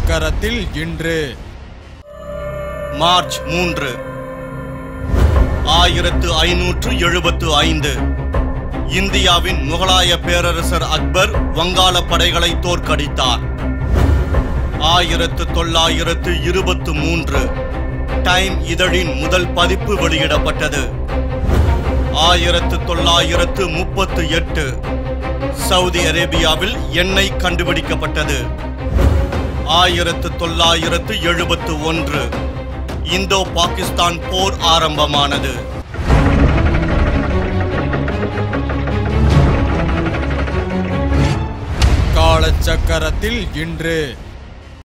காலச்சக்கரத்தில் இன்று மார்ச் 3 1575 இந்தியாவின் முகலாய பேரரசர் அக்பர் வங்காள படைகளை தோற்கடித்தார். 1923 டைம் இதழின் முதல் பதிப்பு வெளியிடப்பட்டது. 1938 சவுதி அரேபியாவில் எண்ணெய் கண்டுபிடிக்கப்பட்டது. 1971 இந்தோ பாகிஸ்தான் போர் ஆரம்பமானது. காலச்சக்கரத்தில் இன்று